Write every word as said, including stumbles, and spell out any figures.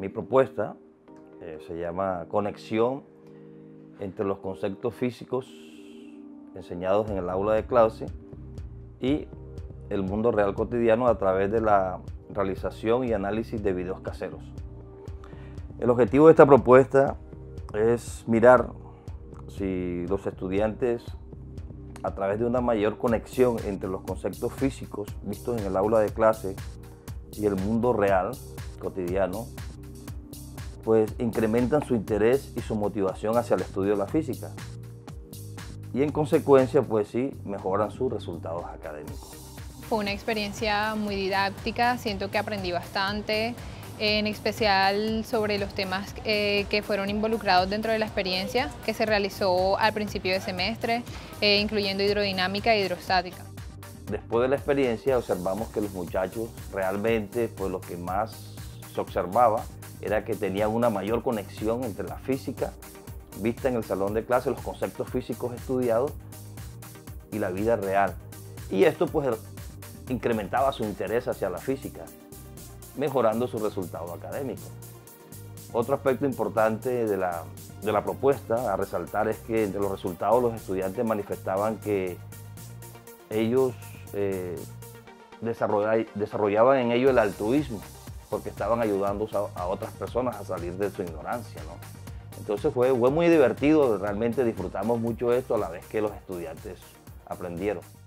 mi propuesta eh, se llama Conexión entre los conceptos físicos enseñados en el aula de clase y el mundo real cotidiano a través de la realización y análisis de videos caseros. El objetivo de esta propuesta es mirar si los estudiantes, a través de una mayor conexión entre los conceptos físicos vistos en el aula de clase y el mundo real cotidiano, pues incrementan su interés y su motivación hacia el estudio de la física y en consecuencia pues sí mejoran sus resultados académicos. Fue una experiencia muy didáctica, siento que aprendí bastante, en especial sobre los temas eh, que fueron involucrados dentro de la experiencia que se realizó al principio de semestre, eh, incluyendo hidrodinámica e hidrostática. Después de la experiencia observamos que los muchachos realmente pues lo que más se observaba era que tenían una mayor conexión entre la física vista en el salón de clase, los conceptos físicos estudiados y la vida real. Y esto pues incrementaba su interés hacia la física, mejorando su resultado académico. Otro aspecto importante de la, de la propuesta a resaltar es que entre los resultados los estudiantes manifestaban que ellos eh, desarrollaban en ello el altruismo, porque estaban ayudando a, a otras personas a salir de su ignorancia, ¿no? Entonces fue, fue muy divertido, realmente disfrutamos mucho esto a la vez que los estudiantes aprendieron.